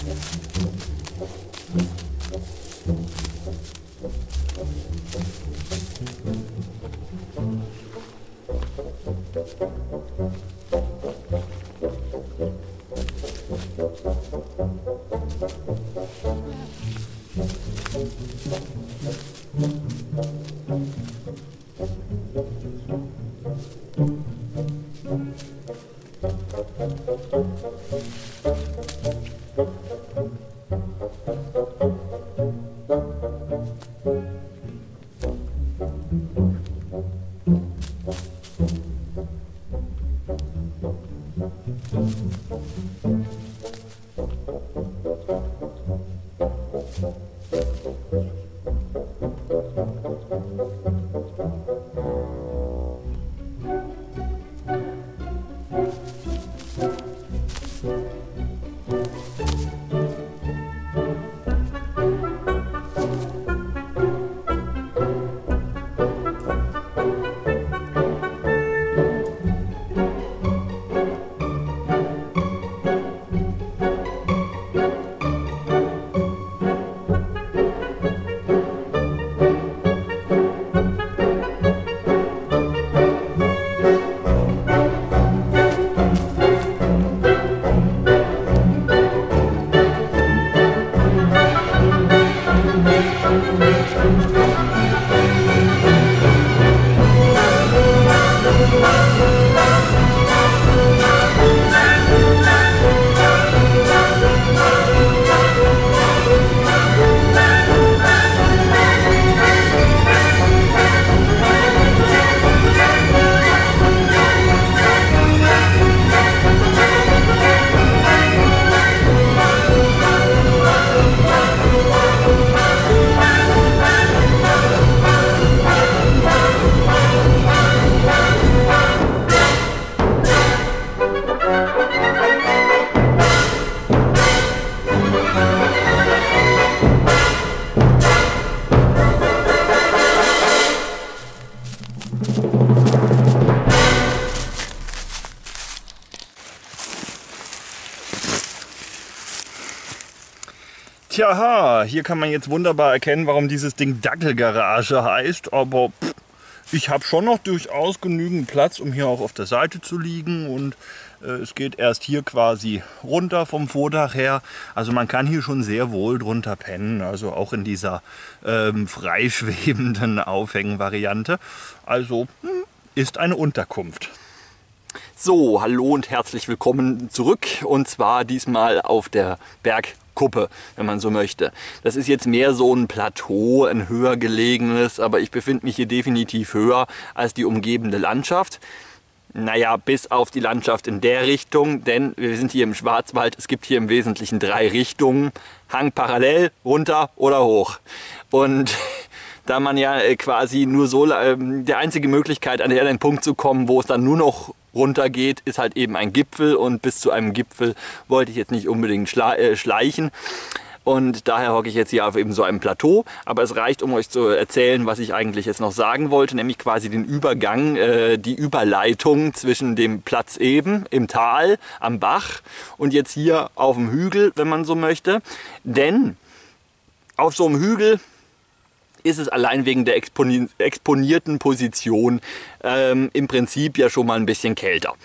Tja, hier kann man jetzt wunderbar erkennen, warum dieses Ding Dackelgarage heißt, aber ich habe schon noch durchaus genügend Platz, um hier auch auf der Seite zu liegen, und es geht erst hier quasi runter vom Vordach her. Also man kann hier schon sehr wohl drunter pennen, also auch in dieser freischwebenden Aufhängen-Variante. Also ist eine Unterkunft. So, hallo und herzlich willkommen zurück, und zwar diesmal auf der Bergkuppe, wenn man so möchte. Das ist jetzt mehr so ein Plateau, ein höher gelegenes, aber ich befinde mich hier definitiv höher als die umgebende Landschaft. Naja, bis auf die Landschaft in der Richtung, denn wir sind hier im Schwarzwald. Es gibt hier im Wesentlichen 3 Richtungen: Hang parallel, runter oder hoch. Und da man ja quasi nur so, die einzige Möglichkeit, an den Punkt zu kommen, wo es dann nur noch runter geht, ist halt eben ein Gipfel, und bis zu einem Gipfel wollte ich jetzt nicht unbedingt schleichen. Und daher hocke ich jetzt hier auf eben so einem Plateau. Aber es reicht, um euch zu erzählen, was ich eigentlich jetzt noch sagen wollte, nämlich quasi den Übergang, die Überleitung zwischen dem Platz eben im Tal, am Bach, und jetzt hier auf dem Hügel, wenn man so möchte. Denn auf so einem Hügel ist es allein wegen der exponierten Position im Prinzip ja schon mal ein bisschen kälter.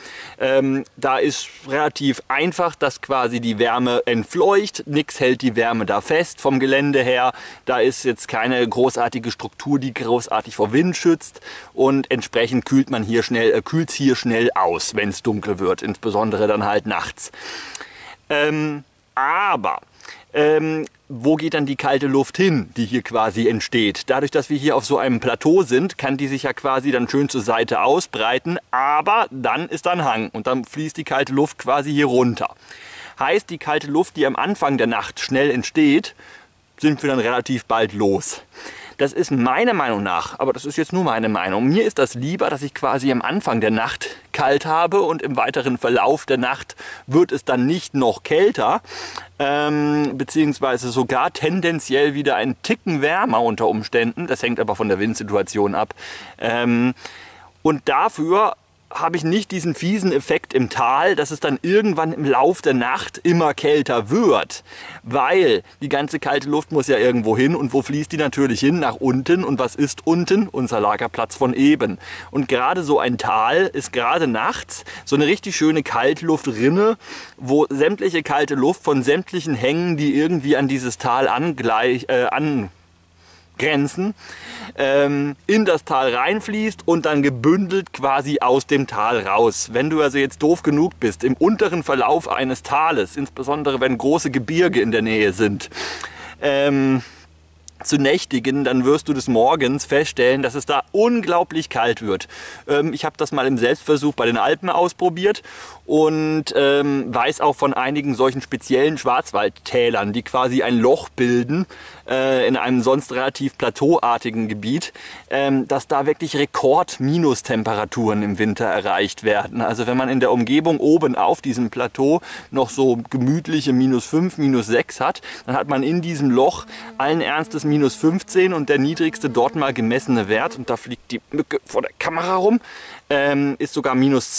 Da ist relativ einfach, dass quasi die Wärme entfleucht, nichts hält die Wärme da fest vom Gelände her. Da ist jetzt keine großartige Struktur, die großartig vor Wind schützt, und entsprechend kühlt man hier kühlt's hier schnell aus, wenn es dunkel wird, insbesondere dann halt nachts. Wo geht dann die kalte Luft hin, die hier quasi entsteht? Dadurch, dass wir hier auf so einem Plateau sind, kann die sich ja quasi dann schön zur Seite ausbreiten, aber dann ist da ein Hang und dann fließt die kalte Luft quasi hier runter. Heißt, die kalte Luft, die am Anfang der Nacht schnell entsteht, sind wir dann relativ bald los. Das ist meiner Meinung nach, aber das ist jetzt nur meine Meinung, mir ist das lieber, dass ich quasi am Anfang der Nacht kalt habe und im weiteren Verlauf der Nacht wird es dann nicht noch kälter, beziehungsweise sogar tendenziell wieder einen Ticken wärmer unter Umständen. Das hängt aber von der Windsituation ab. Und dafür habe ich nicht diesen fiesen Effekt im Tal, dass es dann irgendwann im Lauf der Nacht immer kälter wird. Weil die ganze kalte Luft muss ja irgendwo hin. Und wo fließt die natürlich hin? Nach unten. Und was ist unten? Unser Lagerplatz von eben. Und gerade so ein Tal ist gerade nachts so eine richtig schöne Kaltluftrinne, wo sämtliche kalte Luft von sämtlichen Hängen, die irgendwie an dieses Tal angrenzen, in das Tal reinfließt und dann gebündelt quasi aus dem Tal raus. Wenn du also jetzt doof genug bist, im unteren Verlauf eines Tales, insbesondere wenn große Gebirge in der Nähe sind, zu nächtigen, dann wirst du des Morgens feststellen, dass es da unglaublich kalt wird. Ich habe das mal im Selbstversuch bei den Alpen ausprobiert und weiß auch von einigen solchen speziellen Schwarzwaldtälern, die quasi ein Loch bilden in einem sonst relativ plateauartigen Gebiet, dass da wirklich Rekord-Minustemperaturen im Winter erreicht werden. Also wenn man in der Umgebung oben auf diesem Plateau noch so gemütliche -5, -6 hat, dann hat man in diesem Loch allen Ernstes -15 und der niedrigste dort mal gemessene Wert, und da fliegt die Mücke vor der Kamera rum, ist sogar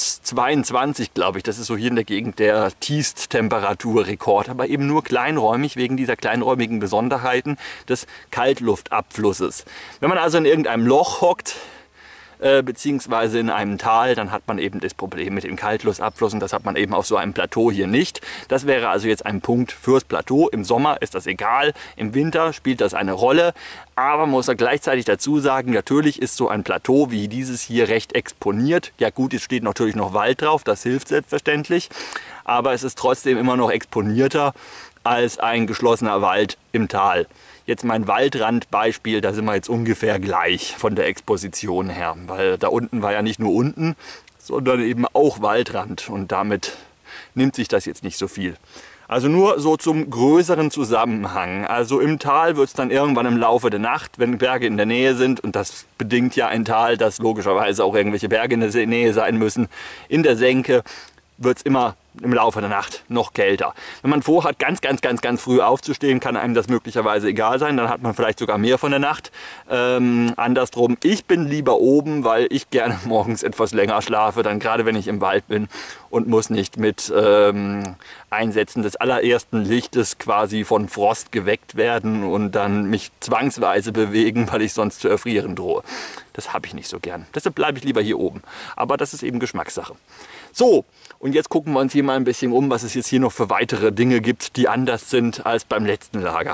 -22, glaube ich. Das ist so hier in der Gegend der Tiefsttemperaturrekord, aber eben nur kleinräumig wegen dieser kleinräumigen Besonderheiten des Kaltluftabflusses. Wenn man also in irgendeinem Loch hockt, beziehungsweise in einem Tal, dann hat man eben das Problem mit dem Kaltluftabfluss, und das hat man eben auf so einem Plateau hier nicht. Das wäre also jetzt ein Punkt fürs Plateau. Im Sommer ist das egal, im Winter spielt das eine Rolle, aber man muss ja gleichzeitig dazu sagen, natürlich ist so ein Plateau wie dieses hier recht exponiert. Ja gut, es steht natürlich noch Wald drauf, das hilft selbstverständlich, aber es ist trotzdem immer noch exponierter als ein geschlossener Wald im Tal. Jetzt mein Waldrandbeispiel, da sind wir jetzt ungefähr gleich von der Exposition her, weil da unten war ja nicht nur unten, sondern eben auch Waldrand, und damit nimmt sich das jetzt nicht so viel. Also nur so zum größeren Zusammenhang. Also im Tal wird es dann irgendwann im Laufe der Nacht, wenn Berge in der Nähe sind, und das bedingt ja ein Tal, dass logischerweise auch irgendwelche Berge in der Nähe sein müssen, in der Senke wird es immer im Laufe der Nacht noch kälter. Wenn man vorhat, ganz früh aufzustehen, kann einem das möglicherweise egal sein. Dann hat man vielleicht sogar mehr von der Nacht. Andersrum, ich bin lieber oben, weil ich gerne morgens etwas länger schlafe, dann gerade wenn ich im Wald bin und muss nicht mit Einsetzen des allerersten Lichtes quasi von Frost geweckt werden und dann mich zwangsweise bewegen, weil ich sonst zu erfrieren drohe. Das habe ich nicht so gern. Deshalb bleibe ich lieber hier oben. Aber das ist eben Geschmackssache. So, und jetzt gucken wir uns hier mal ein bisschen um, was es jetzt hier noch für weitere Dinge gibt, die anders sind als beim letzten Lager.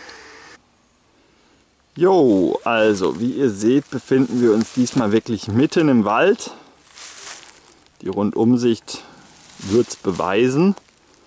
Jo, also wie ihr seht, befinden wir uns diesmal wirklich mitten im Wald. Die Rundumsicht wird es beweisen.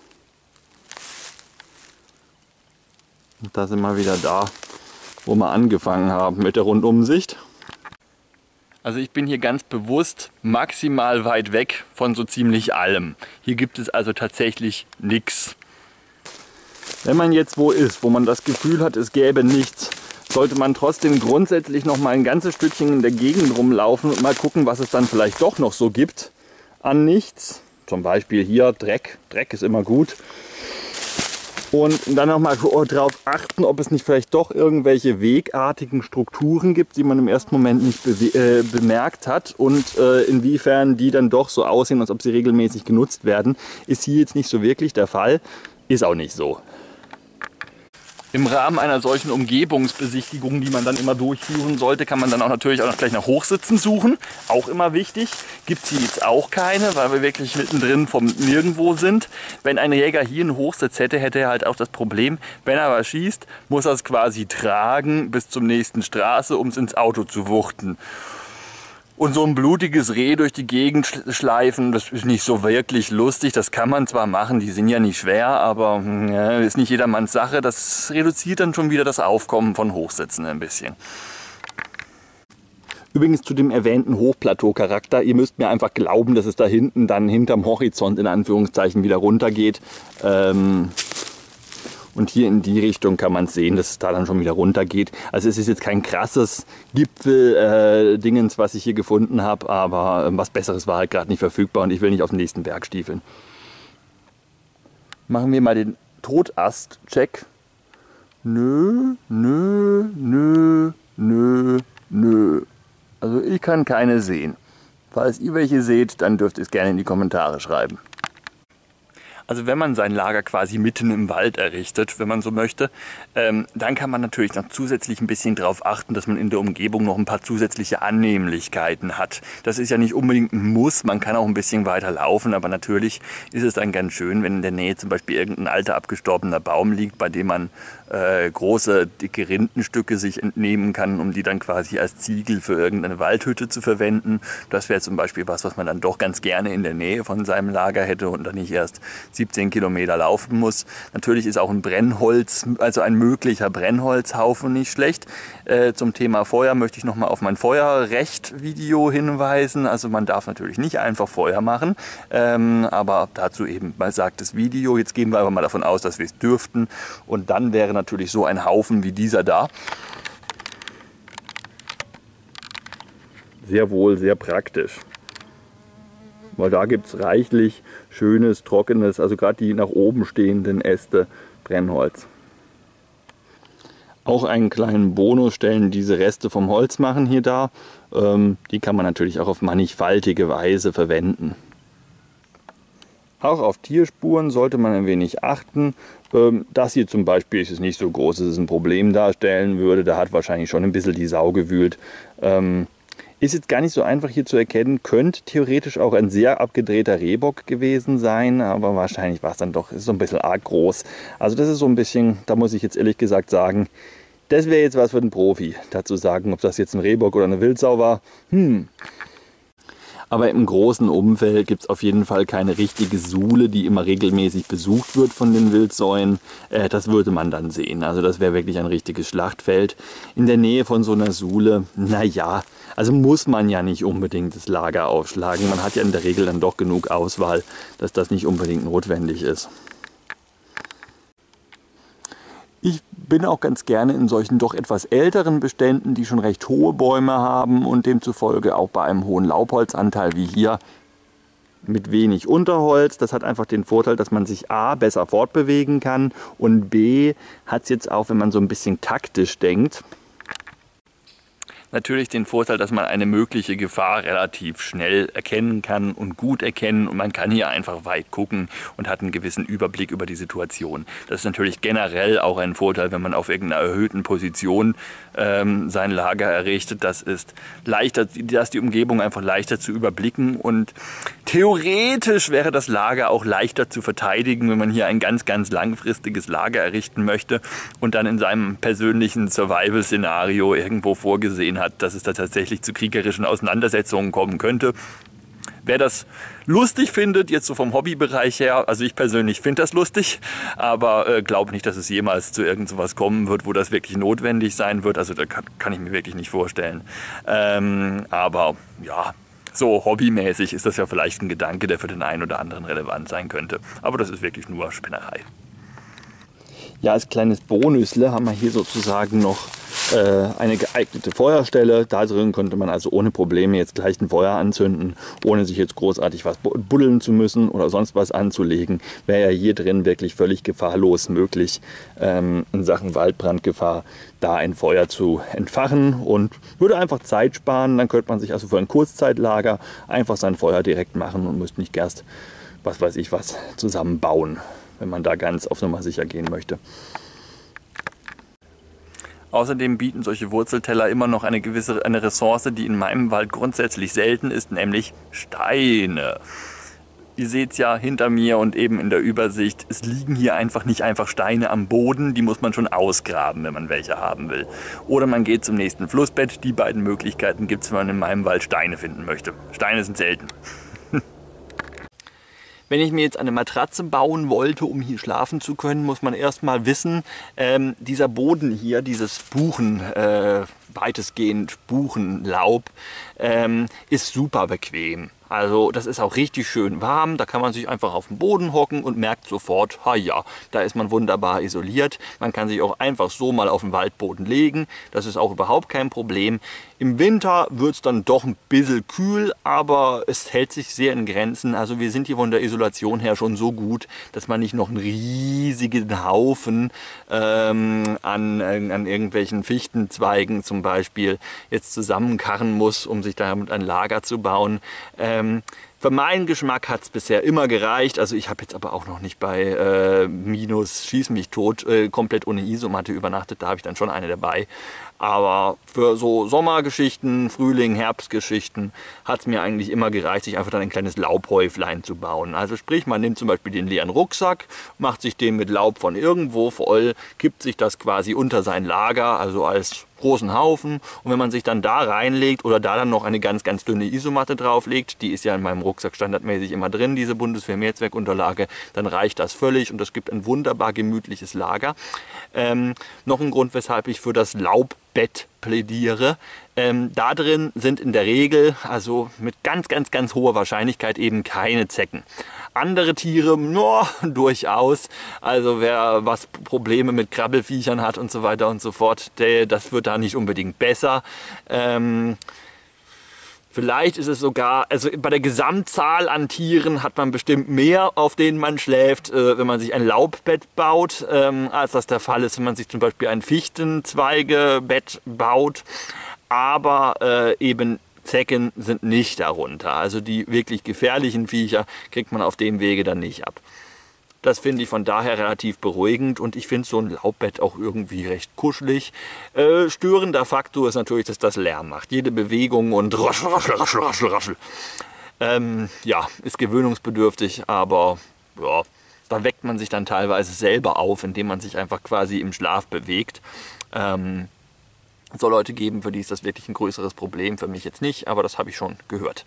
Und da sind wir wieder da, wo wir angefangen haben mit der Rundumsicht. Also ich bin hier ganz bewusst maximal weit weg von so ziemlich allem. Hier gibt es also tatsächlich nichts. Wenn man jetzt wo ist, wo man das Gefühl hat, es gäbe nichts, sollte man trotzdem grundsätzlich noch mal ein ganzes Stückchen in der Gegend rumlaufen und mal gucken, was es dann vielleicht doch noch so gibt an nichts. Zum Beispiel hier Dreck. Dreck ist immer gut. Und dann noch mal darauf achten, ob es nicht vielleicht doch irgendwelche wegartigen Strukturen gibt, die man im ersten Moment nicht bemerkt hat, und inwiefern die dann doch so aussehen, als ob sie regelmäßig genutzt werden. Ist hier jetzt nicht so wirklich der Fall, ist auch nicht so. Im Rahmen einer solchen Umgebungsbesichtigung, die man dann immer durchführen sollte, kann man dann auch natürlich auch noch gleich nach Hochsitzen suchen. Auch immer wichtig. Gibt es hier jetzt auch keine, weil wir wirklich mittendrin vom Nirgendwo sind. Wenn ein Jäger hier einen Hochsitz hätte, hätte er halt auch das Problem, wenn er was schießt, muss er es quasi tragen bis zum nächsten Straße, um es ins Auto zu wuchten. Und so ein blutiges Reh durch die Gegend schleifen, das ist nicht so wirklich lustig. Das kann man zwar machen, die sind ja nicht schwer, aber ja, ist nicht jedermanns Sache. Das reduziert dann schon wieder das Aufkommen von Hochsitzen ein bisschen. Übrigens zu dem erwähnten Hochplateau-Charakter. Ihr müsst mir einfach glauben, dass es da hinten dann hinterm Horizont in Anführungszeichen wieder runter geht. Und hier in die Richtung kann man sehen, dass es da dann schon wieder runter geht. Also es ist jetzt kein krasses Gipfel-Dingens, was ich hier gefunden habe, aber was Besseres war halt gerade nicht verfügbar und ich will nicht auf den nächsten Berg stiefeln. Machen wir mal den Totast-Check. Nö. Also ich kann keine sehen. Falls ihr welche seht, dann dürft ihr es gerne in die Kommentare schreiben. Also wenn man sein Lager quasi mitten im Wald errichtet, wenn man so möchte, dann kann man natürlich noch zusätzlich ein bisschen darauf achten, dass man in der Umgebung noch ein paar zusätzliche Annehmlichkeiten hat. Das ist ja nicht unbedingt ein Muss, man kann auch ein bisschen weiter laufen, aber natürlich ist es dann ganz schön, wenn in der Nähe zum Beispiel irgendein alter abgestorbener Baum liegt, bei dem man große, dicke Rindenstücke sich entnehmen kann, um die dann quasi als Ziegel für irgendeine Waldhütte zu verwenden. Das wäre zum Beispiel was man dann doch ganz gerne in der Nähe von seinem Lager hätte und dann nicht erst 17 Kilometer laufen muss. Natürlich ist auch ein Brennholz, also ein möglicher Brennholzhaufen nicht schlecht. Zum Thema Feuer möchte ich nochmal auf mein Feuerrecht-Video hinweisen. Also man darf natürlich nicht einfach Feuer machen, aber dazu eben mal sagt das Video. Jetzt gehen wir aber mal davon aus, dass wir es dürften und dann wäre natürlich so ein Haufen wie dieser da sehr wohl sehr praktisch. Weil da gibt es reichlich schönes, trockenes, also gerade die nach oben stehenden Äste, Brennholz. Auch einen kleinen Bonus stellen diese Reste vom Holz machen hier dar. Die kann man natürlich auch auf mannigfaltige Weise verwenden. Auch auf Tierspuren sollte man ein wenig achten. Das hier zum Beispiel ist nicht so groß, dass es ein Problem darstellen würde. Da hat wahrscheinlich schon ein bisschen die Sau gewühlt. Ist jetzt gar nicht so einfach hier zu erkennen. Könnte theoretisch auch ein sehr abgedrehter Rehbock gewesen sein. Aber wahrscheinlich war es dann doch, ist so ein bisschen arg groß. Also das ist so ein bisschen, da muss ich jetzt ehrlich gesagt sagen, das wäre jetzt was für den Profi. Dazu sagen, ob das jetzt ein Rehbock oder eine Wildsau war. Aber im großen Umfeld gibt es auf jeden Fall keine richtige Sule, die immer regelmäßig besucht wird von den Wildsäuen. Das würde man dann sehen. Also das wäre wirklich ein richtiges Schlachtfeld. In der Nähe von so einer Sule, naja, also muss man ja nicht unbedingt das Lager aufschlagen. Man hat ja in der Regel dann doch genug Auswahl, dass das nicht unbedingt notwendig ist. Ich bin auch ganz gerne in solchen doch etwas älteren Beständen, die schon recht hohe Bäume haben und demzufolge auch bei einem hohen Laubholzanteil wie hier mit wenig Unterholz. Das hat einfach den Vorteil, dass man sich A besser fortbewegen kann und B hat es jetzt auch, wenn man so ein bisschen taktisch denkt, natürlich den Vorteil, dass man eine mögliche Gefahr relativ schnell erkennen kann und gut erkennen und man kann hier einfach weit gucken und hat einen gewissen Überblick über die Situation. Das ist natürlich generell auch ein Vorteil, wenn man auf irgendeiner erhöhten Position sein Lager errichtet. Das ist leichter, dass die Umgebung einfach leichter zu überblicken und theoretisch wäre das Lager auch leichter zu verteidigen, wenn man hier ein ganz, ganz langfristiges Lager errichten möchte und dann in seinem persönlichen Survival-Szenario irgendwo vorgesehen hat, dass es da tatsächlich zu kriegerischen Auseinandersetzungen kommen könnte. Wer das lustig findet, jetzt so vom Hobbybereich her, also ich persönlich finde das lustig, aber glaube nicht, dass es jemals zu irgend sowas kommen wird, wo das wirklich notwendig sein wird. Also da kann ich mir wirklich nicht vorstellen. Aber ja, so hobbymäßig ist das ja vielleicht ein Gedanke, der für den einen oder anderen relevant sein könnte. Aber das ist wirklich nur Spinnerei. Ja, als kleines Bonusle haben wir hier sozusagen noch eine geeignete Feuerstelle. Da drin könnte man also ohne Probleme jetzt gleich ein Feuer anzünden, ohne sich jetzt großartig was buddeln zu müssen oder sonst was anzulegen. Wäre ja hier drin wirklich völlig gefahrlos möglich, in Sachen Waldbrandgefahr da ein Feuer zu entfachen und würde einfach Zeit sparen. Dann könnte man sich also für ein Kurzzeitlager einfach sein Feuer direkt machen und müsste nicht erst, was weiß ich was, zusammenbauen, wenn man da ganz auf Nummer sicher gehen möchte. Außerdem bieten solche Wurzelteller immer noch eine Ressource, die in meinem Wald grundsätzlich selten ist, nämlich Steine. Ihr seht es ja hinter mir und eben in der Übersicht, es liegen hier nicht einfach Steine am Boden, die muss man schon ausgraben, wenn man welche haben will. Oder man geht zum nächsten Flussbett, die beiden Möglichkeiten gibt es, wenn man in meinem Wald Steine finden möchte. Steine sind selten. Wenn ich mir jetzt eine Matratze bauen wollte, um hier schlafen zu können, muss man erstmal wissen, dieser Boden hier, dieses weitestgehend Buchenlaub, ist super bequem. Also das ist auch richtig schön warm, da kann man sich einfach auf den Boden hocken und merkt sofort, ha ja, da ist man wunderbar isoliert. Man kann sich auch einfach so mal auf den Waldboden legen, das ist auch überhaupt kein Problem. Im Winter wird es dann doch ein bisschen kühl, aber es hält sich sehr in Grenzen. Also wir sind hier von der Isolation her schon so gut, dass man nicht noch einen riesigen Haufen an irgendwelchen Fichtenzweigen zum Beispiel jetzt zusammenkarren muss, um sich damit ein Lager zu bauen. Für meinen Geschmack hat es bisher immer gereicht. Also ich habe jetzt aber auch noch nicht bei minus schieß mich tot komplett ohne Isomatte übernachtet. Da habe ich dann schon eine dabei. Aber für so Sommergeschichten, Frühling, Herbstgeschichten hat es mir eigentlich immer gereicht, sich einfach dann ein kleines Laubhäuflein zu bauen. Also sprich, man nimmt zum Beispiel den leeren Rucksack, macht sich den mit Laub von irgendwo voll, kippt sich das quasi unter sein Lager, also als großen Haufen. Und wenn man sich dann da reinlegt oder da dann noch eine ganz, ganz dünne Isomatte drauflegt, die ist ja in meinem Rucksack standardmäßig immer drin, diese Bundeswehr-Mehrzweckunterlage, dann reicht das völlig und das gibt ein wunderbar gemütliches Lager. Noch ein Grund, weshalb ich für das Laubbett plädiere. Da drin sind in der Regel, also mit ganz, ganz, ganz hoher Wahrscheinlichkeit eben keine Zecken. Andere Tiere, no, durchaus. Also wer was Probleme mit Krabbelfiechern hat und so weiter und so fort, das wird da nicht unbedingt besser. Vielleicht ist es sogar, also bei der Gesamtzahl an Tieren hat man bestimmt mehr, auf denen man schläft, wenn man sich ein Laubbett baut, als das der Fall ist, wenn man sich zum Beispiel ein Fichtenzweigebett baut. Aber eben Zecken sind nicht darunter. Also die wirklich gefährlichen Viecher kriegt man auf dem Wege dann nicht ab. Das finde ich von daher relativ beruhigend und ich finde so ein Laubbett auch irgendwie recht kuschelig. Störender Faktor ist natürlich, dass das Lärm macht. Jede Bewegung und raschel, raschel, raschel, raschel, raschel. Ja, ist gewöhnungsbedürftig, aber ja, da weckt man sich dann teilweise selber auf, indem man sich einfach quasi im Schlaf bewegt. Es soll Leute geben, für die ist das wirklich ein größeres Problem, für mich jetzt nicht, aber das habe ich schon gehört.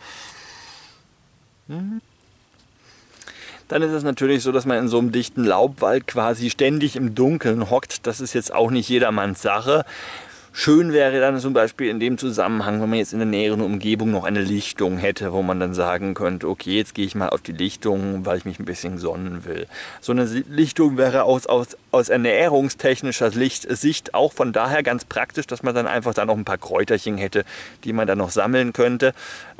Dann ist es natürlich so, dass man in so einem dichten Laubwald quasi ständig im Dunkeln hockt. Das ist jetzt auch nicht jedermanns Sache. Schön wäre dann zum Beispiel in dem Zusammenhang, wenn man jetzt in der näheren Umgebung noch eine Lichtung hätte, wo man dann sagen könnte, okay, jetzt gehe ich mal auf die Lichtung, weil ich mich ein bisschen sonnen will. So eine Lichtung wäre aus ernährungstechnischer Sicht auch von daher ganz praktisch, dass man dann einfach da noch ein paar Kräuterchen hätte, die man dann noch sammeln könnte.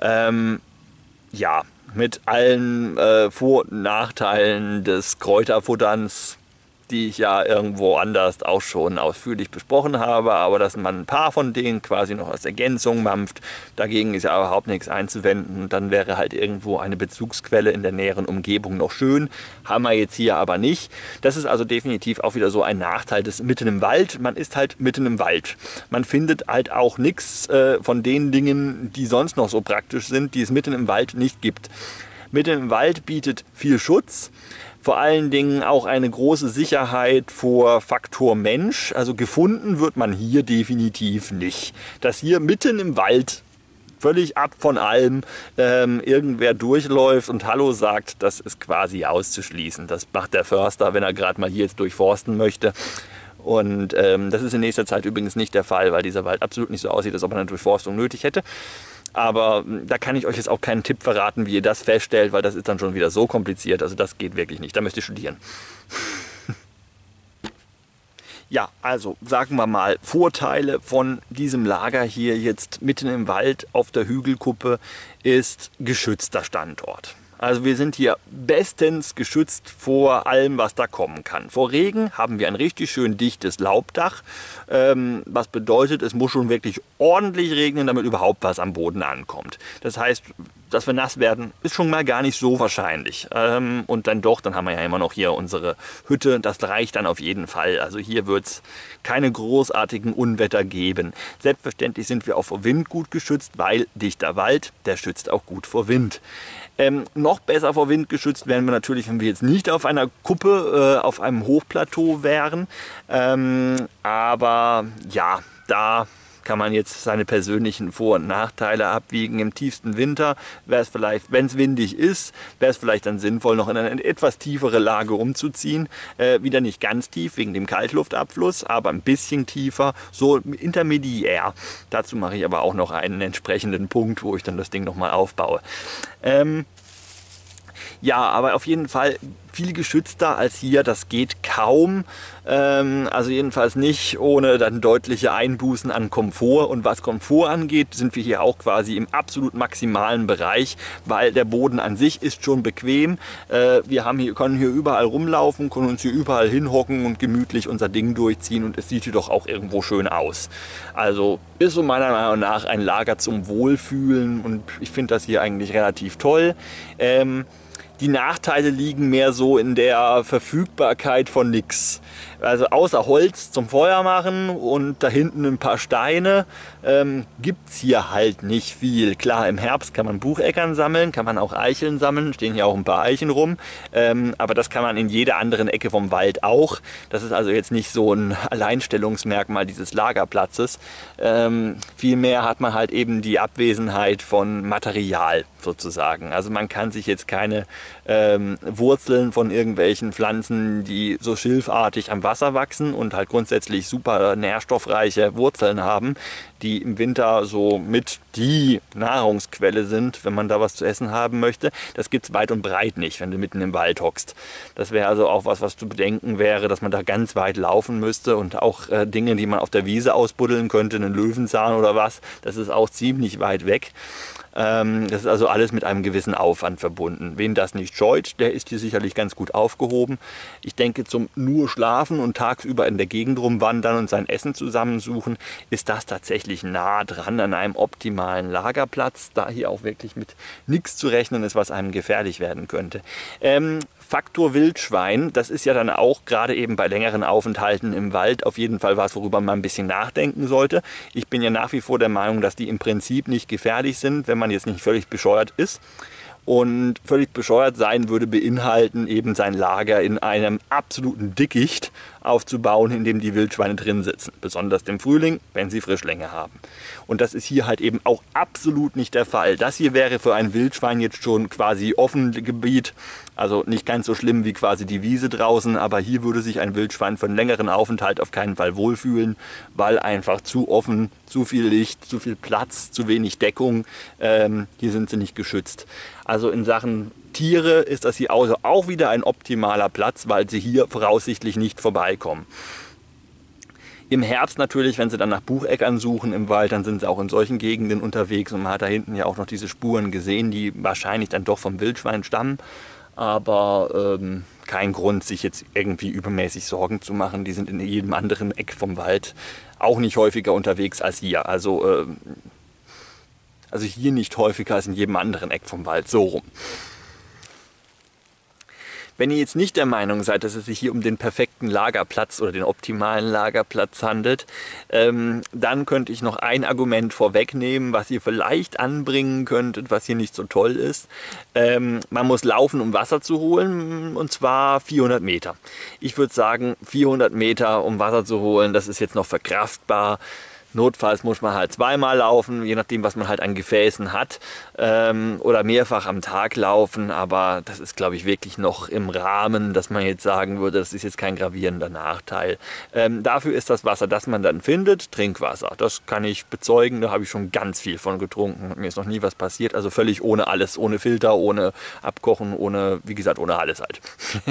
Ja, mit allen Vor- und Nachteilen des Kräuterfutterns, die ich ja irgendwo anders auch schon ausführlich besprochen habe, aber dass man ein paar von denen quasi noch als Ergänzung mampft, dagegen ist ja überhaupt nichts einzuwenden. Dann wäre halt irgendwo eine Bezugsquelle in der näheren Umgebung noch schön, haben wir jetzt hier aber nicht. Das ist also definitiv auch wieder so ein Nachteil des mitten im Wald. Man ist halt mitten im Wald. Man findet halt auch nichts von den Dingen, die sonst noch so praktisch sind, die es mitten im Wald nicht gibt. Mitten im Wald bietet viel Schutz. Vor allen Dingen auch eine große Sicherheit vor Faktor Mensch. Also gefunden wird man hier definitiv nicht. Dass hier mitten im Wald, völlig ab von allem, irgendwer durchläuft und Hallo sagt, das ist quasi auszuschließen. Das macht der Förster, wenn er gerade mal hier jetzt durchforsten möchte. Und das ist in nächster Zeit übrigens nicht der Fall, weil dieser Wald absolut nicht so aussieht, als ob er eine Durchforstung nötig hätte. Aber da kann ich euch jetzt auch keinen Tipp verraten, wie ihr das feststellt, weil das ist dann schon wieder so kompliziert. Also das geht wirklich nicht, da müsst ihr studieren. Ja, also sagen wir mal, Vorteile von diesem Lager hier jetzt mitten im Wald auf der Hügelkuppe ist geschützter Standort. Also wir sind hier bestens geschützt vor allem, was da kommen kann. Vor Regen haben wir ein richtig schön dichtes Laubdach, was bedeutet, es muss schon wirklich ordentlich regnen, damit überhaupt was am Boden ankommt. Das heißt, dass wir nass werden, ist schon mal gar nicht so wahrscheinlich. Und dann haben wir ja immer noch hier unsere Hütte, das reicht dann auf jeden Fall. Also hier wird es keine großartigen Unwetter geben. Selbstverständlich sind wir auch vor Wind gut geschützt, weil dichter Wald, der schützt auch gut vor Wind. Noch besser vor Wind geschützt wären wir natürlich, wenn wir jetzt nicht auf einer Kuppe, auf einem Hochplateau wären. Aber ja, da kann man jetzt seine persönlichen Vor- und Nachteile abwiegen. Im tiefsten Winter wäre es vielleicht, wenn es windig ist, wäre es vielleicht dann sinnvoll, noch in eine etwas tiefere Lage umzuziehen. Wieder nicht ganz tief wegen dem Kaltluftabfluss, aber ein bisschen tiefer, so intermediär. Dazu mache ich aber auch noch einen entsprechenden Punkt, wo ich dann das Ding nochmal aufbaue. Ja, aber auf jeden Fall viel geschützter als hier, das geht kaum. Also jedenfalls nicht ohne dann deutliche Einbußen an Komfort. Und was Komfort angeht, sind wir hier auch quasi im absolut maximalen Bereich, weil der Boden an sich ist schon bequem. Wir können hier überall rumlaufen, können uns hier überall hinhocken und gemütlich unser Ding durchziehen und es sieht hier doch auch irgendwo schön aus. Also ist so meiner Meinung nach ein Lager zum Wohlfühlen und ich finde das hier eigentlich relativ toll. Die Nachteile liegen mehr so in der Verfügbarkeit von nichts. Also außer Holz zum Feuer machen und da hinten ein paar Steine gibt es hier halt nicht viel. Klar, im Herbst kann man Bucheckern sammeln, kann man auch Eicheln sammeln, stehen hier auch ein paar Eichen rum. Aber das kann man in jeder anderen Ecke vom Wald auch. Das ist also jetzt nicht so ein Alleinstellungsmerkmal dieses Lagerplatzes. Vielmehr hat man halt eben die Abwesenheit von Material sozusagen. Also man kann sich jetzt keine Wurzeln von irgendwelchen Pflanzen, die so schilfartig am Wasser wachsen und halt grundsätzlich super nährstoffreiche Wurzeln haben, die im Winter so mit die Nahrungsquelle sind, wenn man da was zu essen haben möchte. Das gibt es weit und breit nicht, wenn du mitten im Wald hockst. Das wäre also auch was zu bedenken wäre, dass man da ganz weit laufen müsste und auch Dinge, die man auf der Wiese ausbuddeln könnte, einen Löwenzahn oder was, das ist auch ziemlich weit weg. Das ist also alles mit einem gewissen Aufwand verbunden. Wen das nicht scheut, der ist hier sicherlich ganz gut aufgehoben. Ich denke, zum nur schlafen und tagsüber in der Gegend rumwandern und sein Essen zusammensuchen, ist das tatsächlich nah dran an einem optimalen Lagerplatz, da hier auch wirklich mit nichts zu rechnen ist, was einem gefährlich werden könnte. Faktor Wildschwein, das ist ja dann auch gerade eben bei längeren Aufenthalten im Wald auf jeden Fall was, worüber man ein bisschen nachdenken sollte. Ich bin ja nach wie vor der Meinung, dass die im Prinzip nicht gefährlich sind, wenn man jetzt nicht völlig bescheuert ist. Und völlig bescheuert sein würde beinhalten, eben sein Lager in einem absoluten Dickicht aufzubauen, in dem die Wildschweine drin sitzen. Besonders im Frühling, wenn sie Frischlänge haben. Und das ist hier halt eben auch absolut nicht der Fall. Das hier wäre für ein Wildschwein jetzt schon quasi offenes Gebiet. Also nicht ganz so schlimm wie quasi die Wiese draußen, aber hier würde sich ein Wildschwein für einen längeren Aufenthalt auf keinen Fall wohlfühlen, weil einfach zu offen, zu viel Licht, zu viel Platz, zu wenig Deckung. Hier sind sie nicht geschützt. Also in Sachen Tiere ist das hier auch wieder ein optimaler Platz, weil sie hier voraussichtlich nicht vorbeikommen. Im Herbst natürlich, wenn sie dann nach Bucheckern suchen im Wald, dann sind sie auch in solchen Gegenden unterwegs und man hat da hinten ja auch noch diese Spuren gesehen, die wahrscheinlich dann doch vom Wildschwein stammen. Aber kein Grund, sich jetzt irgendwie übermäßig Sorgen zu machen. Die sind in jedem anderen Eck vom Wald auch nicht häufiger unterwegs als hier. Also hier nicht häufiger als in jedem anderen Eck vom Wald, so rum. Wenn ihr jetzt nicht der Meinung seid, dass es sich hier um den perfekten Lagerplatz oder den optimalen Lagerplatz handelt, dann könnte ich noch ein Argument vorwegnehmen, was ihr vielleicht anbringen könntet, was hier nicht so toll ist. Man muss laufen, um Wasser zu holen, und zwar 400 Meter. Ich würde sagen, 400 Meter, um Wasser zu holen, das ist jetzt noch verkraftbar. Notfalls muss man halt zweimal laufen, je nachdem, was man halt an Gefäßen hat, oder mehrfach am Tag laufen, aber das ist, glaube ich, wirklich noch im Rahmen, dass man jetzt sagen würde, das ist jetzt kein gravierender Nachteil. Dafür ist das Wasser, das man dann findet, Trinkwasser. Das kann ich bezeugen, da habe ich schon ganz viel von getrunken. Mir ist noch nie was passiert, also völlig ohne alles, ohne Filter, ohne Abkochen, ohne, wie gesagt, ohne alles halt.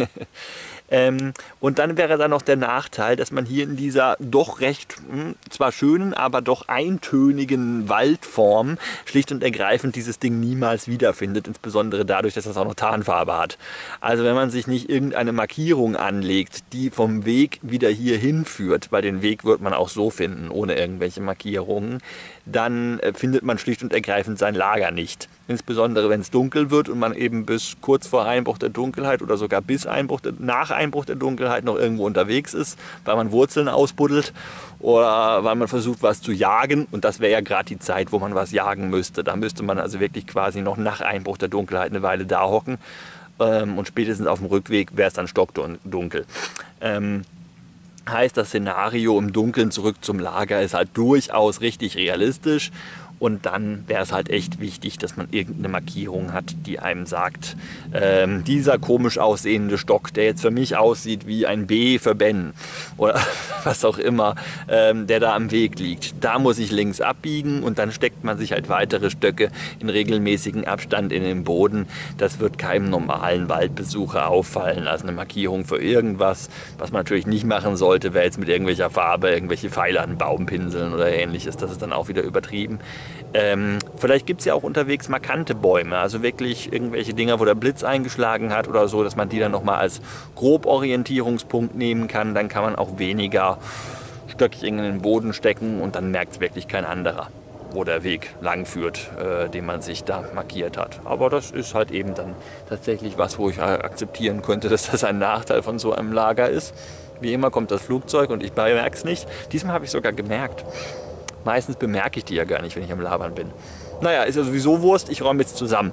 Und dann wäre da noch der Nachteil, dass man hier in dieser doch recht, zwar schönen, aber doch eintönigen Waldform schlicht und ergreifend dieses Ding niemals wiederfindet, insbesondere dadurch, dass das auch noch Tarnfarbe hat. Also wenn man sich nicht irgendeine Markierung anlegt, die vom Weg wieder hier hinführt, weil den Weg wird man auch so finden, ohne irgendwelche Markierungen, dann findet man schlicht und ergreifend sein Lager nicht. Insbesondere wenn es dunkel wird und man eben bis kurz vor Einbruch der Dunkelheit oder sogar bis nach Einbruch der Dunkelheit noch irgendwo unterwegs ist, weil man Wurzeln ausbuddelt oder weil man versucht, was zu jagen. Und das wäre ja gerade die Zeit, wo man was jagen müsste. Da müsste man also wirklich quasi noch nach Einbruch der Dunkelheit eine Weile da hocken. Und spätestens auf dem Rückweg wäre es dann stockdunkel. Heißt, das Szenario im Dunkeln zurück zum Lager ist halt durchaus richtig realistisch. Und dann wäre es halt echt wichtig, dass man irgendeine Markierung hat, die einem sagt, dieser komisch aussehende Stock, der jetzt für mich aussieht wie ein B für Ben oder was auch immer, der da am Weg liegt. Da muss ich links abbiegen und dann steckt man sich halt weitere Stöcke in regelmäßigen Abstand in den Boden. Das wird keinem normalen Waldbesucher auffallen. Also eine Markierung für irgendwas, was man natürlich nicht machen sollte, wäre jetzt mit irgendwelcher Farbe irgendwelche Pfeile an den Baum pinseln oder ähnliches. Das ist dann auch wieder übertrieben. Vielleicht gibt es ja auch unterwegs markante Bäume, also wirklich irgendwelche Dinger, wo der Blitz eingeschlagen hat oder so, dass man die dann nochmal als Groborientierungspunkt nehmen kann. Dann kann man auch weniger Stöckchen in den Boden stecken und dann merkt es wirklich kein anderer, wo der Weg lang führt, den man sich da markiert hat. Aber das ist halt eben dann tatsächlich was, wo ich akzeptieren könnte, dass das ein Nachteil von so einem Lager ist. Wie immer kommt das Flugzeug und ich bemerke es nicht. Diesmal habe ich sogar gemerkt. Meistens bemerke ich die ja gar nicht, wenn ich am Labern bin. Naja, ist ja sowieso Wurst, ich räume jetzt zusammen.